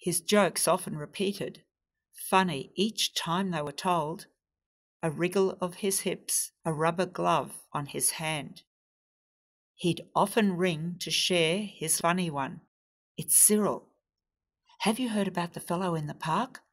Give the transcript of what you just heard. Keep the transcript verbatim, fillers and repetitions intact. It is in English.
his jokes often repeated, funny each time they were told, a wriggle of his hips, a rubber glove on his hand. He'd often ring to share his funny one. It's Cyril. Have you heard about the fellow in the park?